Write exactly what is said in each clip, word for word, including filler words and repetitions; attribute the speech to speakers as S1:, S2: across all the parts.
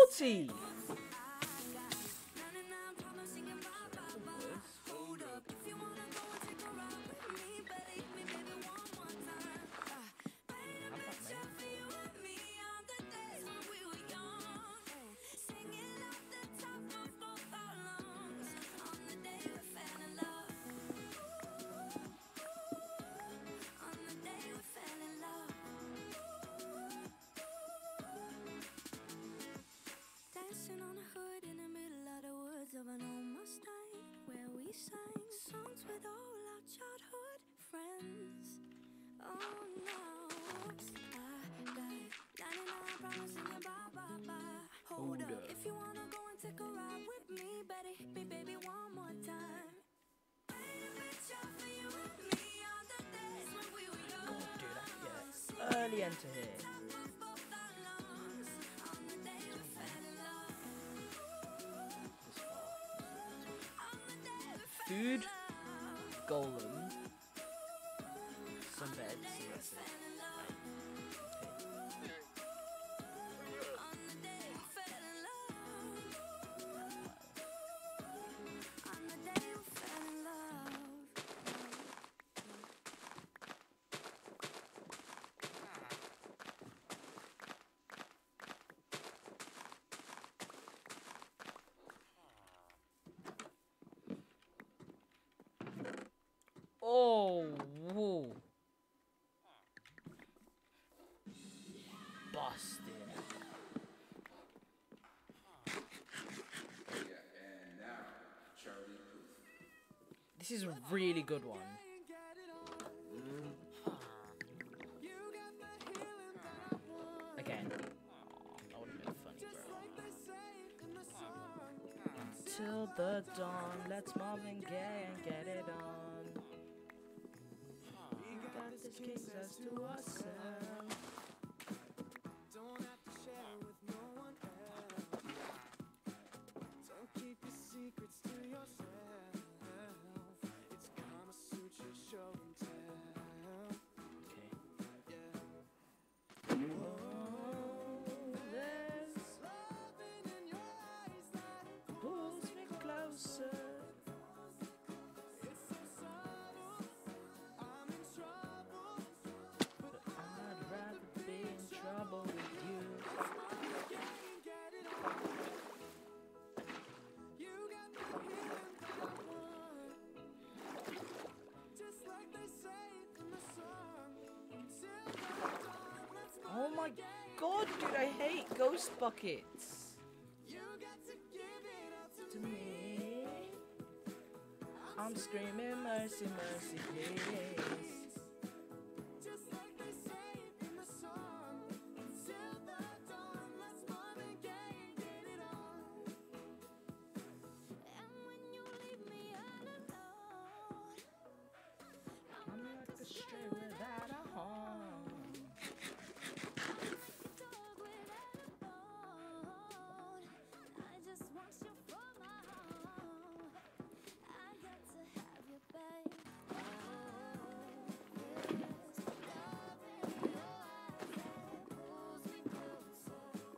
S1: forty!
S2: Dancing on a hood in the middle of the woods of an old Mustang, where we sang songs with all our childhood friends. Oh no, oops, I died. ninety-nine problems singing bye bye bye. Hold up, if you wanna go and take a ride with me, better hit me, baby, one more time. Paint a picture for you and me on the days when we were young.
S1: God, dude, I get early enter here. Food, golem, some beds, and that's it. Oh, whoa. Busted. This is a really good one. Again. That would have been funny, bro. Until the dawn, let's Marvin Gaye and get it on. We got this case as to ourselves.
S3: Don't have to share with no one else. Don't keep your secrets to yourself. It's Kama Sutra show and tell.
S1: Okay.
S3: Yeah.
S1: Oh, there's
S3: Loving in your eyes that
S1: pulls me closer.
S3: it's so subtle. I'm in trouble.
S1: But I'd rather be in trouble with you.
S3: Get it on. You got the healing that I want. Just like they say in the song. Until the dawn, let's
S1: Oh my god, dude, I hate ghost buckets.
S3: you got to give it up to
S1: To me, I'm screaming mercy, mercy, please.
S3: just like they say in the song. Until the dawn, let's Marvin Gaye and get it on.
S2: And when you leave me all alone,
S1: I'm like a stray without a home.
S2: dog without a bone. I just want you for my own. I got to have you, babe. Oh, there's love in your eyes that pulls me closer.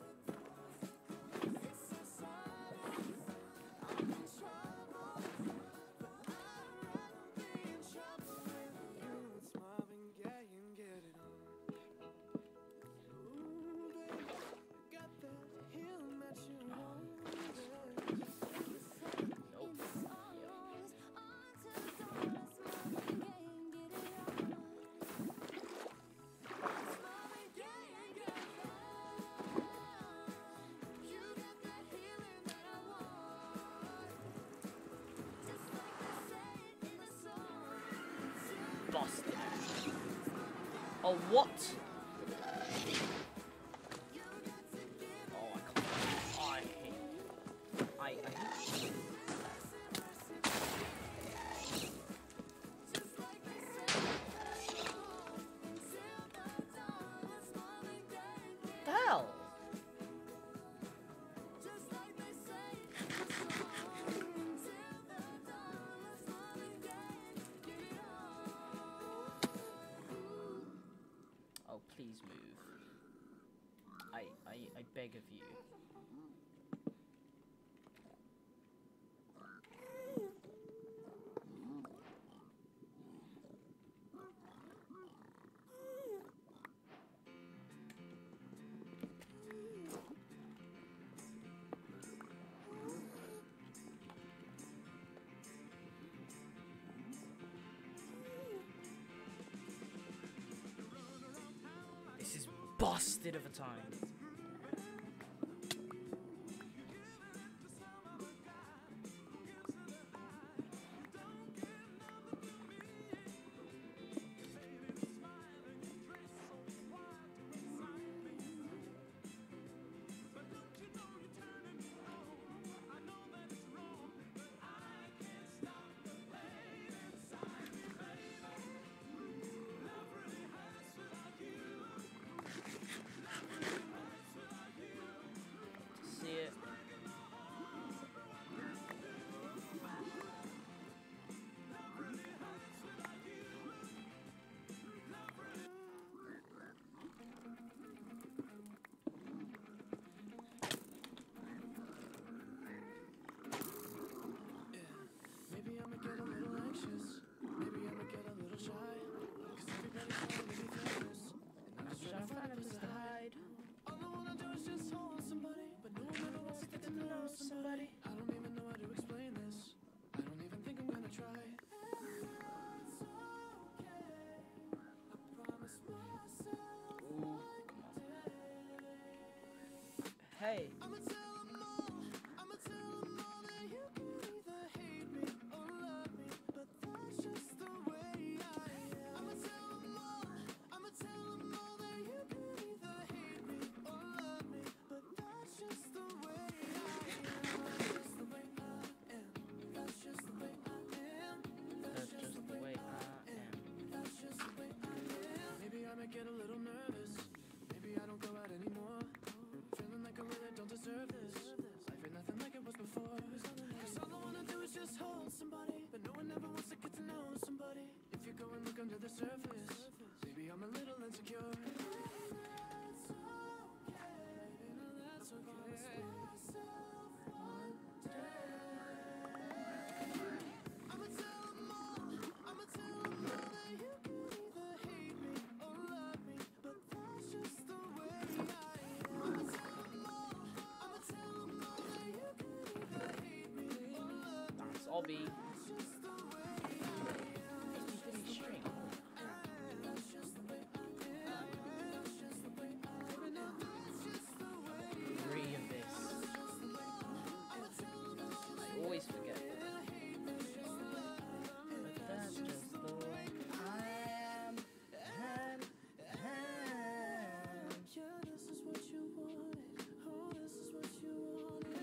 S2: It's so subtle. I'm in trouble, but I'd rather be in trouble with you.
S3: It's Marvin Gaye and get it on. Ooh, baby, you got that healing that you want.
S1: Nope. Busted. Oh, what? Oh, I can't. Oh, I hate. I, I hate. The hell? I, I, I beg of you. This is busted of a time. See it.
S3: Maybe I'ma get a little anxious. Maybe I'ma get a little shy. Cause everybody's trying to be famous. And I'm just trying to find a place to hide. All I wanna do is just hold somebody. But no one ever wants to get to know somebody. I don't even know how to explain this. I don't even think I'm gonna try. It's okay. I promise myself one day.
S1: Hey.
S3: I'ma tell 'em all, I'ma tell 'em all that you can either hate me or love me, but that's just the way I am. I'ma tell 'em all, I'ma tell 'em all that you can either hate me or love me, but that's just the way I am. That's just the way I am. That's just the way I am.
S1: That's just the way I am.
S3: That's just the way I am. Maybe I might get a little nervous. Maybe I don't go out anymore. Feeling like I really don't deserve this. Life ain't nothing like it was before. Cause all I wanna do is just hold somebody. But no one ever wants to get to know somebody. If you go and look under the surface, maybe I'm a little insecure. That's okay. No, that's okay. I'ma tell 'em all, I'ma tell 'em all that you can either hate me or love me, but that's just the way I am. I'ma tell 'em all, I'ma tell 'em all that you can either hate me or love me,
S1: That's Obby.
S3: that's just the way I am.
S1: He's pretty string.
S3: That's just the way I am. That's just the way I am. No, that's just the way I am.
S1: Three of this. I always forget. But that's just the way I am. am, am.
S3: Yeah, this is what you wanted. Oh, this is what you wanted.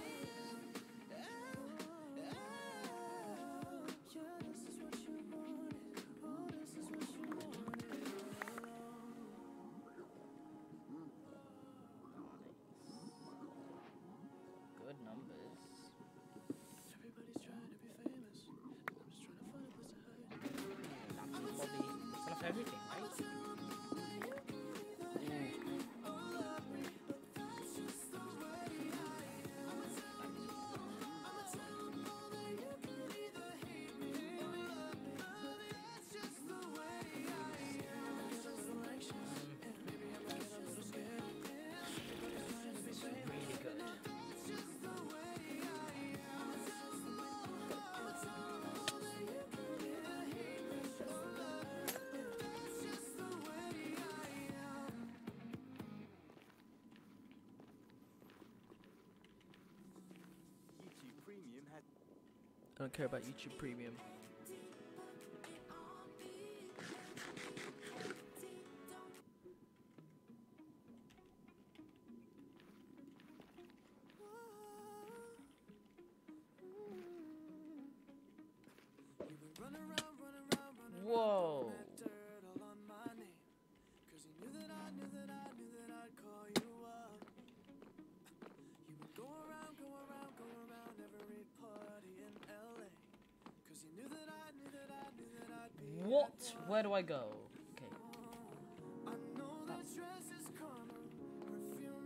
S3: Yeah, this is what you wanted. Oh, this is what you wanted.
S1: Good numbers.
S3: Everybody's trying to be famous. I'm just trying to find a place to hide.
S1: That's Bobby. Son of everything, right? Really good.
S4: YouTube Premium has
S1: I don't care about YouTube Premium.
S3: Run around, run around, run around,
S1: Whoa.
S3: that dirt all on my name. 'Cause you knew that I knew that I knew that I'd call you up. You would go around, go around, go around every party in L A. 'Cause you knew that I knew that I knew that I'd be
S1: What?
S3: that one.
S1: Where do I go? Okay.
S3: I know that dress is karma, perfume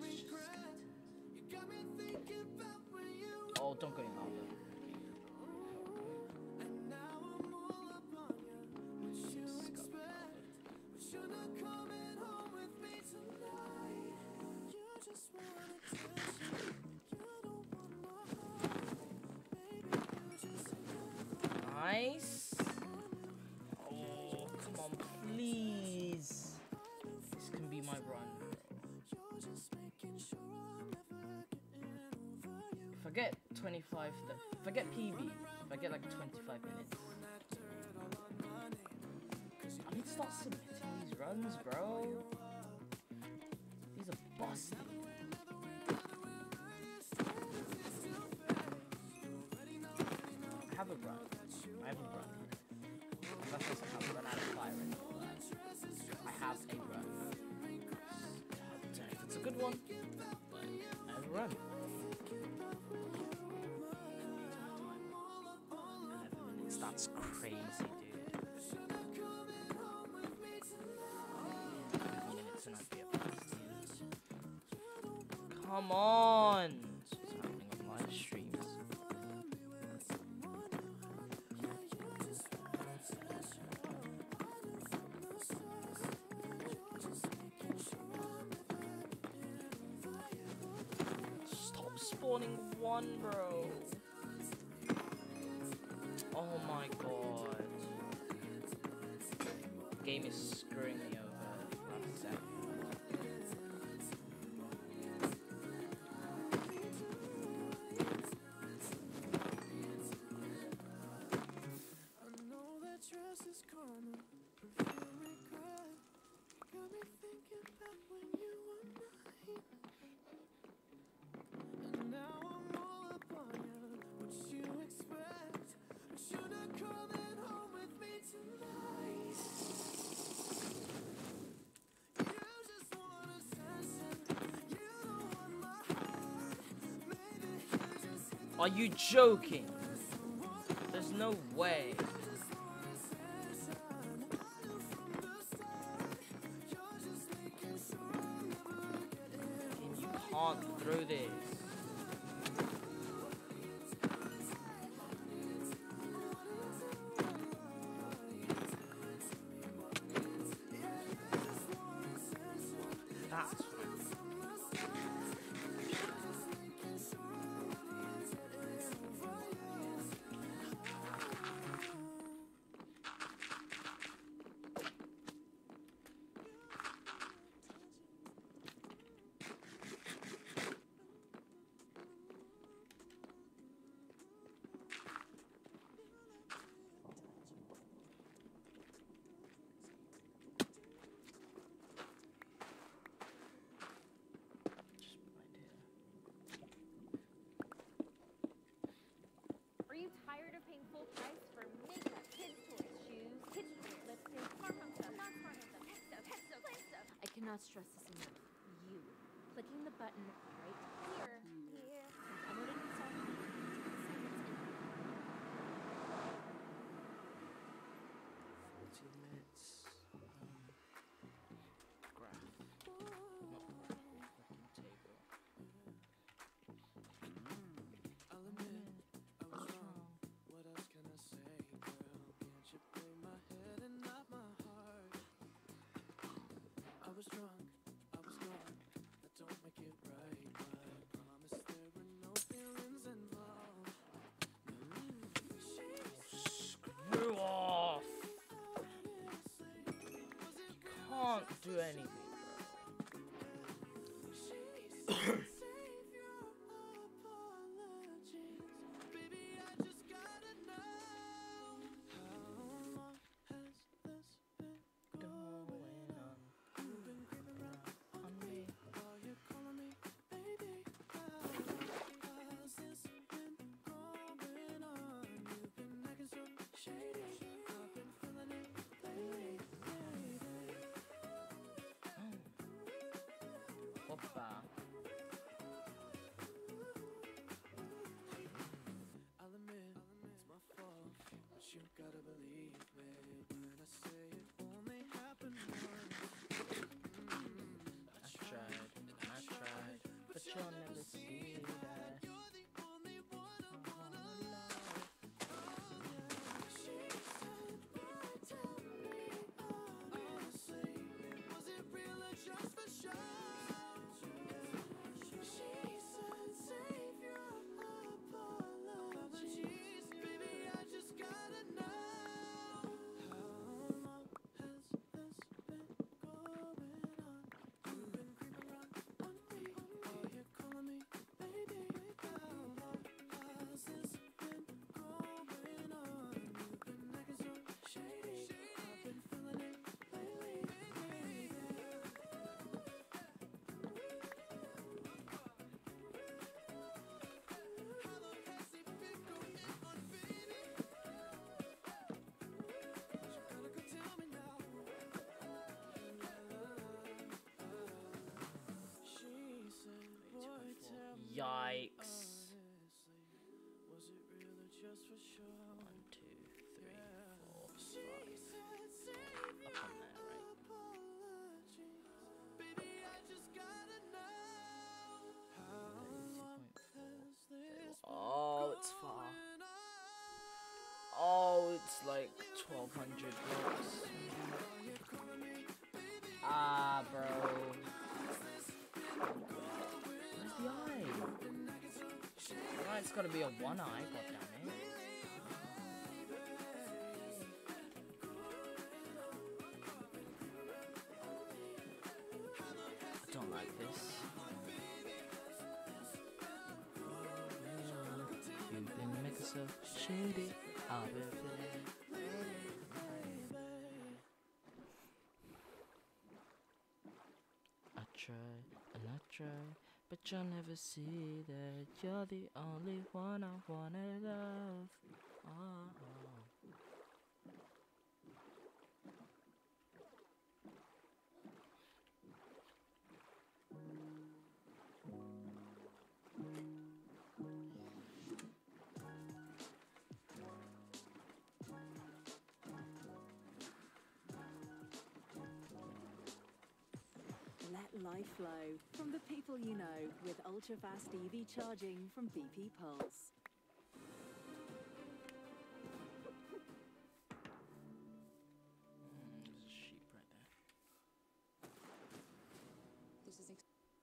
S1: Nice. Oh, come on, please. This can be my run, bro. If I get twenty-five, if I get P B, if I get like twenty-five minutes, I need to start submitting these runs, bro. These are busted. I have a run. I have a run. Unless I have run out of fire anymore. I have a run. I don't know if it's a good one, but I have a run. eleven minutes, that's crazy, dude. eleven minutes and I'd be at fifteen. Come on! That's what's happening on live streams. Stop spawning one, bro. Oh my god. The game is screwing me over. That's exactly. Are you joking? There's no way. You can't throw this. That's
S5: Are you tired of paying full price for makeup, kids' toys, shoes, kitchen tools, lipsticks, smart home stuff, not smart home stuff, pet stuff, pet stuff, plant stuff? I cannot stress this enough. You clicking the button right here, here, and downloading the software.
S1: forty minutes. Um, graph. Not graph, fucking table.
S3: I'll admit I was wrong. What else can I say, girl? Can't you play my head and not my heart? I was drunk, I was gone. That don't make it right, but I promise there were no feelings involved.
S1: Screw off! Can't do anything, bro. Going on, on me. Yikes.
S3: Was it real or just for show?
S1: One, two, three, four, five. Up on there, right?
S3: Baby, I just gotta know how long has this
S1: Oh, it's far.
S3: going on?
S1: Oh, it's like twelve hundred blocks. Ah, bro. Where's the eye? Right, it's gotta be a one eye, goddammit. I don't like this. You've been making so shady. I'll be playing. I try and I try, but you'll never see that you're the only one I wanna love. Oh.
S6: Let life flow from the people you know with ultra-fast E V charging from B P Pulse.
S1: Mm, there's a sheep right there.
S6: This is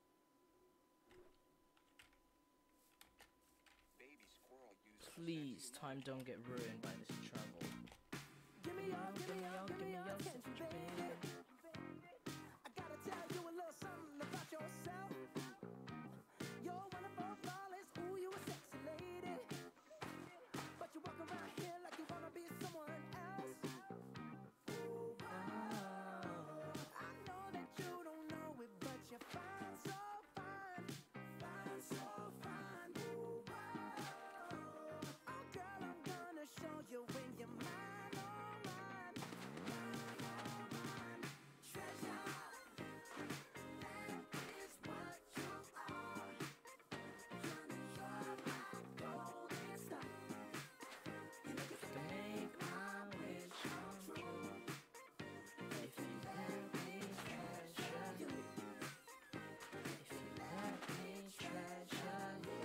S4: Baby squirrel uses
S1: Please, time don't get ruined by this trouble.
S3: Give me your, give me your, give me your
S1: attention,
S3: attention, baby. I gotta tell you a little something about yourself. You're wonderful, flawless, ooh, you a sexy lady. But you walk around here like you wanna be someone else. Ooh, wow. I know that you don't know it, but you're fine, so fine, fine, so fine. Ooh, wow. Oh, girl, I'm gonna show you when you're mine, oh, mine, mine, oh, mine. Treasure, that is what you are. Honey, you're my golden star. You make it
S1: To make my wish come true. If you let me treasure you. If you let me treasure you.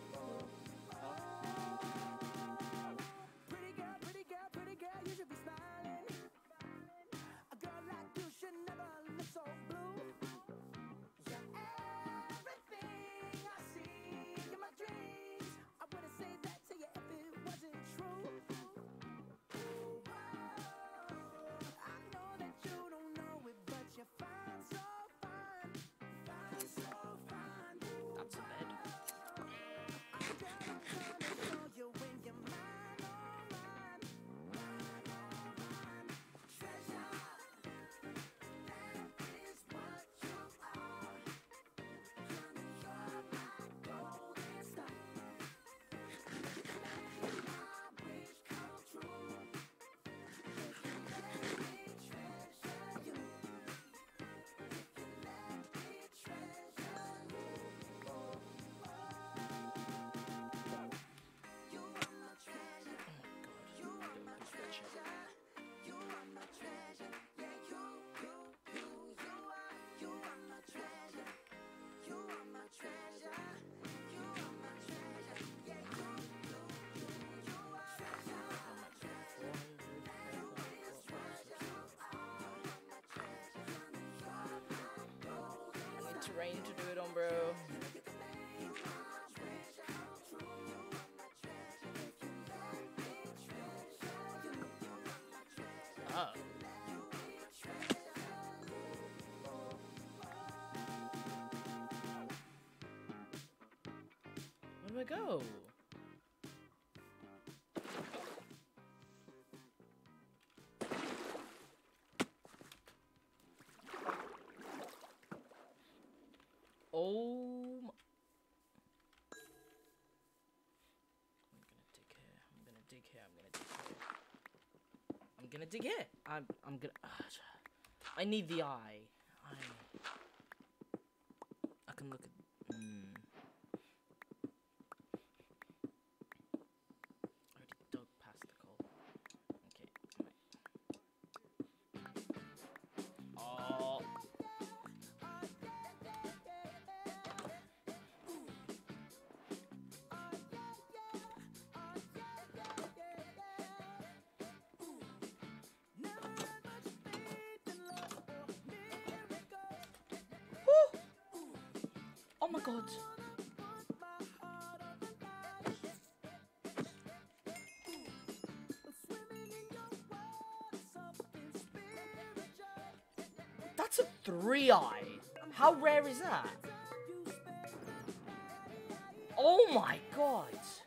S3: Pretty girl, pretty girl, pretty girl, you should be smiling. A girl like you should never look so blue. You're everything I see in my dreams. I wouldn't say that to you if it wasn't true. Ooh, wow. I know that you don't know it, but you're fine, so fine, fine, so fine. Ooh,
S1: That's a bed.
S3: oh, girl, I'm gonna show you when you're mine, oh, mine, mine, oh, mine. Treasure, that is what you are. Honey, you're my golden star. Make my wish come true. If you let me treasure you. If you let me treasure you. Oh, oh. You are my treasure. You are my treasure. You are my treasure. Yeah, you, you, you, you are. You are my treasure. You are my treasure. You are my treasure. Yeah, you, you, you, you are. Treasure.
S1: four hundred.
S3: You is treasure. You are my treasure. Honey, you're my golden
S1: I need
S3: star.
S1: terrain to do it on, bro.
S3: You can make my wish come true. You are my treasure. If you let me treasure you. You are my treasure.
S1: Oh.
S3: You is treasure.
S1: Where do I go? Oh my. I'm gonna dig here. I'm gonna dig here. I'm gonna dig here. I'm gonna dig here. I'm I'm gonna uh, I need the eye. I I can look at mm. my god. That's a three eye. How rare is that? Oh my god.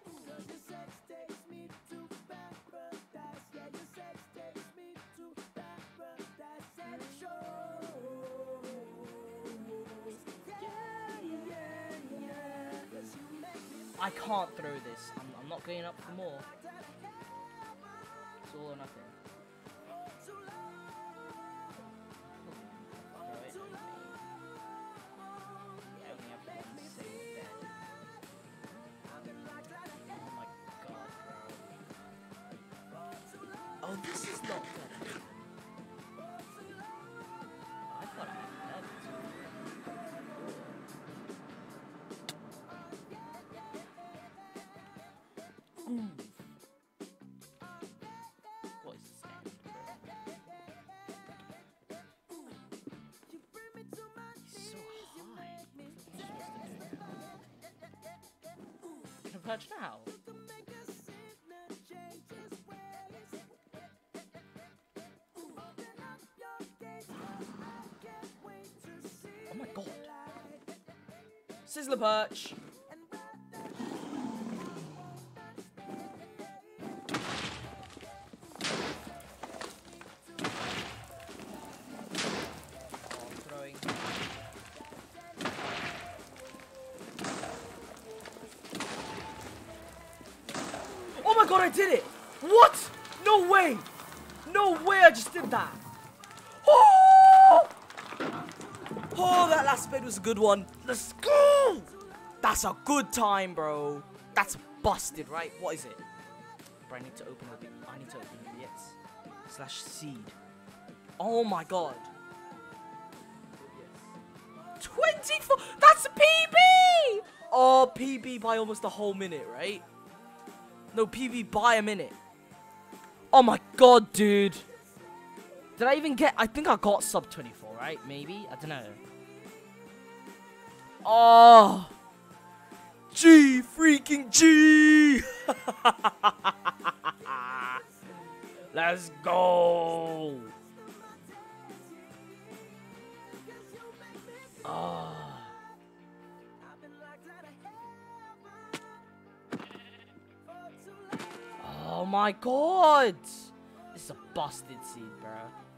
S1: I can't throw this. I'm, I'm not going up for more. It's all or nothing. Oh, this is not good. Oh, I thought I had that. Ooh. What is this end, bro? He's so high. Can I perch now? Oh my god. Sizzler perch. Oh, I'm throwing. Oh my god, I did it! What? No way! No way I just did that! Oh! Oh, that last spin was a good one. Let's go! That's a good time, bro. That's busted, right? What is it? Bro, I need to open a bit. I need to open a bit. Slash seed. Oh my god. twenty-four. That's a P B! Oh, P B by almost a whole minute, right? No, P B by a minute. Oh my god, dude. Did I even get... I think I got sub twenty-four, right? Maybe? I don't know. Oh. G freaking G. Let's go. Oh. Oh my god. This is a busted seed, bro.